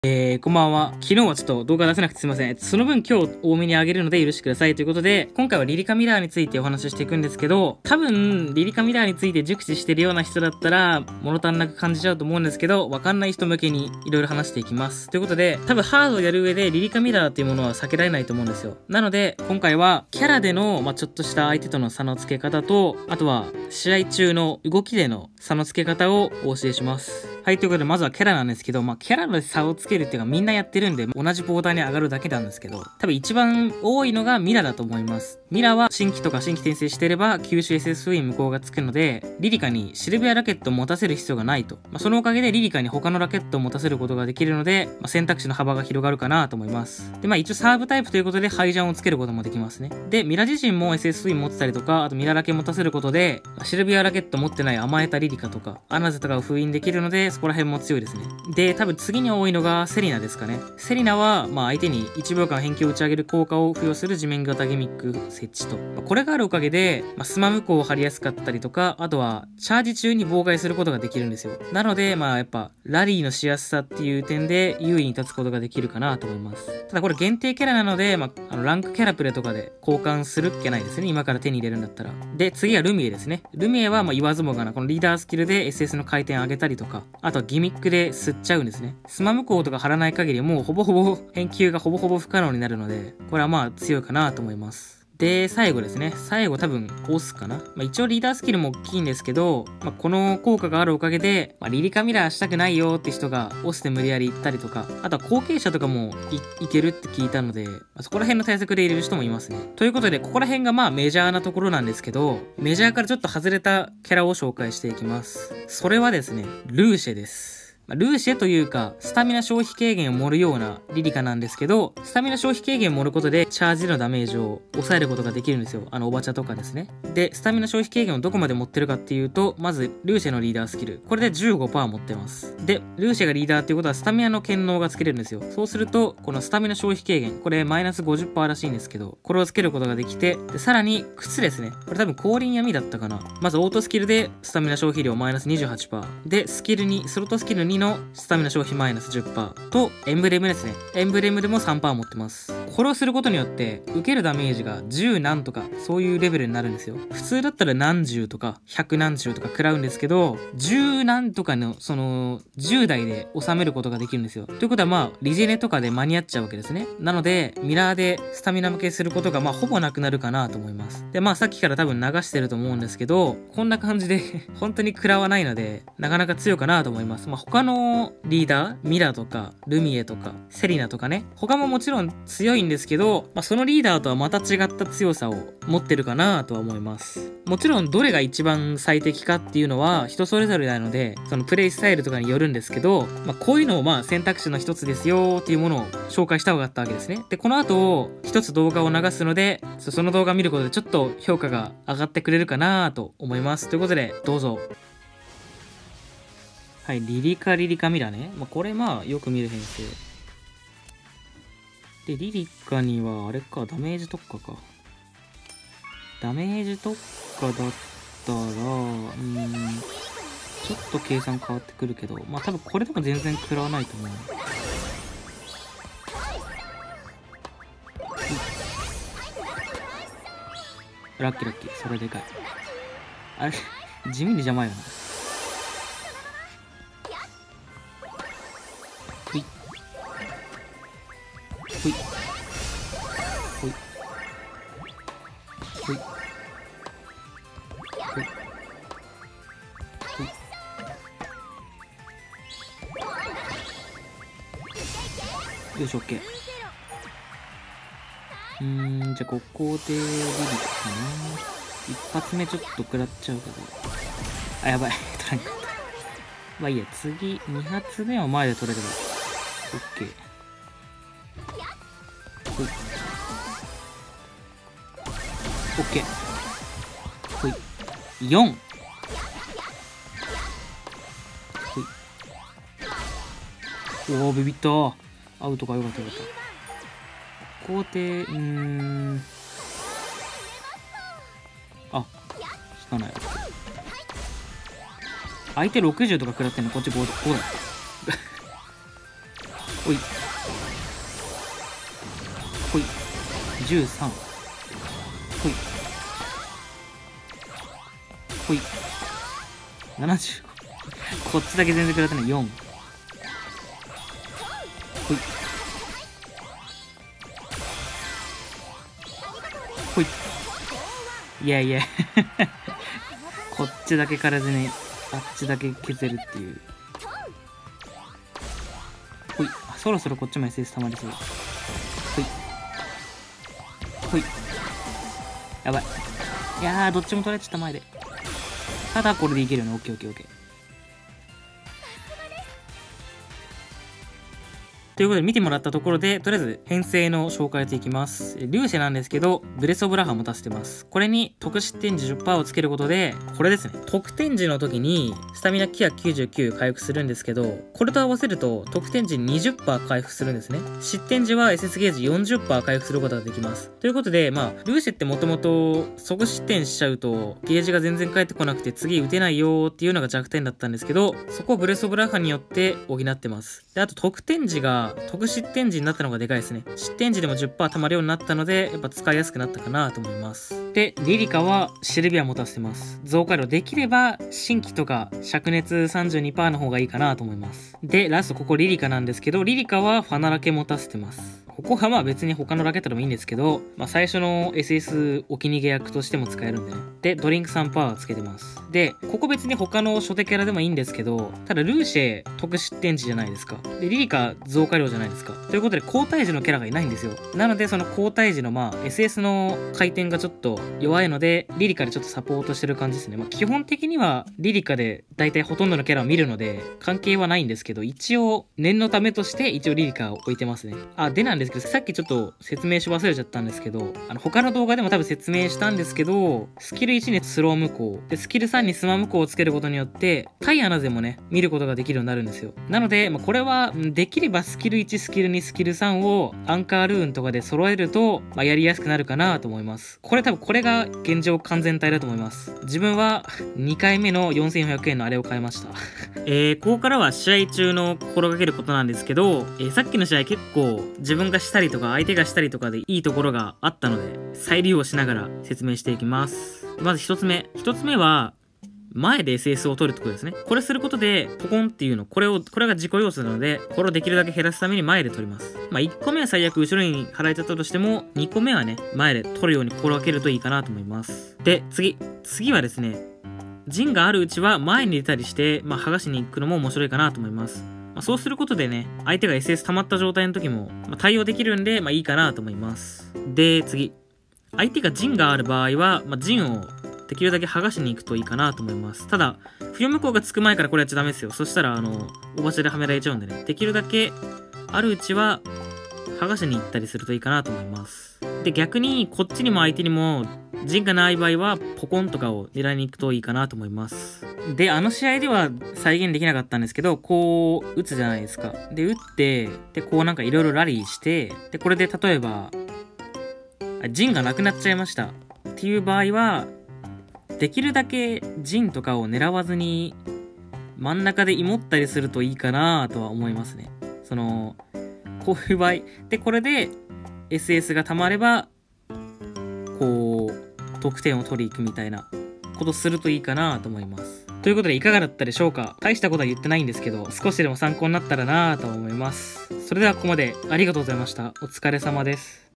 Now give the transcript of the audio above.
こんばんは。昨日はちょっと動画出せなくてすいません。その分今日多めに上げるので許してくださいということで、今回はリリカミラーについてお話ししていくんですけど、多分、リリカミラーについて熟知してるような人だったら、物足んなく感じちゃうと思うんですけど、わかんない人向けにいろいろ話していきます。ということで、多分ハードをやる上でリリカミラーっていうものは避けられないと思うんですよ。なので、今回はキャラでの、ちょっとした相手との差の付け方と、あとは試合中の動きでの差の付け方をお教えします。はい、ということで、まずはキャラなんですけど、キャラの差をつけるっていうかみんなやってるんで、同じボーダーに上がるだけなんですけど、多分一番多いのがミラだと思います。ミラは新規とか新規転生してれば、吸収 SS ウィン無効がつくので、リリカにシルビアラケットを持たせる必要がないと。そのおかげでリリカに他のラケットを持たせることができるので、選択肢の幅が広がるかなと思います。で、一応サーブタイプということで、ハイジャンをつけることもできますね。で、ミラ自身も SS ウィン持ってたりとか、あとミララケ持たせることで、シルビアラケット持ってない甘えたリリカとか、アナズとかを封印できるので、そこら辺も強いですね。で、多分次に多いのがセリナですかね。セリナは、相手に1秒間変形を打ち上げる効果を付与する地面型ギミック設置と。これがあるおかげで、スマ無効を張りやすかったりとか、あとは、チャージ中に妨害することができるんですよ。なので、やっぱ、ラリーのしやすさっていう点で、優位に立つことができるかなと思います。ただこれ限定キャラなので、ランクキャラプレとかで交換するっけないですね。今から手に入れるんだったら。で、次はルミエですね。ルミエは、言わずもがな、このリーダースキルで SS の回転上げたりとか、あとはギミックで吸っちゃうんですね。スマ無効とか貼らない限りもうほぼほぼ返球がほぼほぼ不可能になるので、これは強いかなと思います。で、最後ですね。最後多分、オスかな。一応リーダースキルも大きいんですけど、この効果があるおかげで、リリカミラーしたくないよって人が、オスで無理やり行ったりとか、あとは後継者とかもいけるって聞いたので、そこら辺の対策で入れる人もいますね。ということで、ここら辺がメジャーなところなんですけど、メジャーからちょっと外れたキャラを紹介していきます。それはですね、ルーシェです。ルーシェというか、スタミナ消費軽減を盛るようなリリカなんですけど、スタミナ消費軽減を盛ることで、チャージでのダメージを抑えることができるんですよ。おばちゃとかですね。で、スタミナ消費軽減をどこまで持ってるかっていうと、まず、ルーシェのリーダースキル。これで 15% 持ってます。で、ルーシェがリーダーっていうことは、スタミナの権能がつけれるんですよ。そうすると、このスタミナ消費軽減、これマイナス 50% らしいんですけど、これをつけることができて、で、さらに、靴ですね。これ多分、降臨闇だったかな。まず、オートスキルで、スタミナ消費量マイナス 28%。で、スキル2、スロットスキル2のスタミナ消費マイナス 10% と、エンブレムですね。エンブレムでも 3% 持ってます。これをすることによって、受けるダメージが10何とか、そういうレベルになるんですよ。普通だったら何十とか、100何十とか食らうんですけど、10何とかの、10代で収めることができるんですよ。ということはリジェネとかで間に合っちゃうわけですね。なので、ミラーでスタミナ向けすることがほぼなくなるかなと思います。で、さっきから多分流してると思うんですけど、こんな感じで本当に食らわないので、なかなか強いかなと思います。他のリーダー、ミラとか、ルミエとか、セリナとかね、他ももちろん強いんですけど、そのリーダーとはまた違った強さを持ってるかなとは思います。もちろんどれが一番最適かっていうのは人それぞれなので、そのプレイスタイルとかによるんですけど、こういうのを選択肢の一つですよっていうものを紹介した方があったわけですね。で、この後、一つ動画を流すので、その動画見ることでちょっと評価が上がってくれるかなと思います。ということで、どうぞ。はい、リリカミラね。これよく見る編成。で、リリカには、あれか、ダメージ特化か。ダメージ特化だったら、ちょっと計算変わってくるけど、多分これでも全然食らわないと思う。ラッキーラッキー、それでかい。あれ、地味に邪魔やな。ほい。ほい。ほい。ほい。ほい。ほい。よし、オッケー。じゃあここでリリカかな。一発目ちょっと食らっちゃうけど。あ、やばい。取らんかった。いいや、次、2発目は前で取れれば。オッケー。ほい。オッケー。ほい。4。ほい。おー、ビビったー。アウトか、よかったよかった。ここで、あ、引かない。相手60とか食らってんの、こっち5だ。 ほい。ほい。13。ほい。ほい。75。こっちだけ全然食らってない。4。ほい。ほい。いやいや。こっちだけからずに、あっちだけ削るっていう。ほい。そろそろこっちも SS 溜まりそう。ほい。ほい。やばい。いやー、どっちも取られちゃった前で。ただ、これでいけるよね。オッケーオッケーオッケー。ということで見てもらったところで、とりあえず編成の紹介やっていきます。リューシェなんですけど、ブレスオブラハ持たせてます。これに特失点時 10% をつけることで、これですね。得点時の時に、スタミナケア99回復するんですけど、これと合わせると、得点時 20% 回復するんですね。失点時は SS ゲージ 40% 回復することができます。ということで、ルーシェってもともと、即失点しちゃうと、ゲージが全然返ってこなくて、次打てないよーっていうのが弱点だったんですけど、そこをブレスオブラハによって補ってます。で、あと得点時が、得失点時になったのがでかいですね。失点時でも 10% 貯まるようになったので、やっぱ使いやすくなったかなと思います。で、リリカはシルビア持たせてます。増加量できれば、新規とか灼熱 32% の方がいいかなと思います。で、ラストここリリカなんですけど、リリカはファナラケ持たせてます。ここは別に他のラケットでもいいんですけど、最初の SS お気に入り役としても使えるんでね。で、ドリンク 3% つけてます。で、ここ別に他の初手キャラでもいいんですけど、ただルーシェ得失点時じゃないですか。で、リリカ増加量じゃないですか。ということで交代時のキャラがいないんですよ。なので、その交代時のSS の回転がちょっと弱いので、リリカでちょっとサポートしてる感じですね。基本的にはリリカで大体ほとんどのキャラを見るので、関係はないんですけど、一応念のためとして一応リリカを置いてますね。でなんですけど、さっきちょっと説明し忘れちゃったんですけど、他の動画でも多分説明したんですけど、スキル1にスロー無効、で、スキル3にスマ無効をつけることによって、対穴勢もね、見ることができるようになるんですよ。なので、これは、できればスキル1、スキル2、スキル3をアンカールーンとかで揃えると、やりやすくなるかなと思います。これ多分これが現状完全体だと思います。自分は2回目の4400円のあれを買いました。ここからは試合中の心がけることなんですけど、さっきの試合結構自分がしたりとか相手がしたりとかでいいところがあったので、再利用しながら説明していきます。まず一つ目は、前で SS を取るってことですね。これすることで、ポコンっていうの、これが自己要素なので、これをできるだけ減らすために前で取ります。1個目は最悪後ろに払えちゃったとしても、2個目はね、前で取るように心がけるといいかなと思います。で、次はですね、陣があるうちは前に出たりして、剥がしに行くのも面白いかなと思います。そうすることでね、相手が SS 溜まった状態の時も、対応できるんで、いいかなと思います。で、次。相手が陣がある場合は、陣をできるだけ剥がしに行くといいかなと思います。ただ、不要無効がつく前からこれやっちゃダメですよ。そしたら、おばちではめられちゃうんでね。できるだけあるうちは、剥がしに行ったりするといいかなと思います。で、逆に、こっちにも相手にも、陣がない場合は、ポコンとかを狙いに行くといいかなと思います。で、試合では再現できなかったんですけど、こう、打つじゃないですか。で、打って、で、こうなんかいろいろラリーして、で、これで例えば、陣がなくなっちゃいました。っていう場合は、できるだけ陣とかを狙わずに、真ん中で芋ったりするといいかなとは思いますね。こういう場合。で、これで SS が溜まれば、こう、得点を取り行くみたいなことするといいかなと思います。ということでいかがだったでしょうか。大したことは言ってないんですけど、少しでも参考になったらなと思います。それではここまでありがとうございました。お疲れ様です。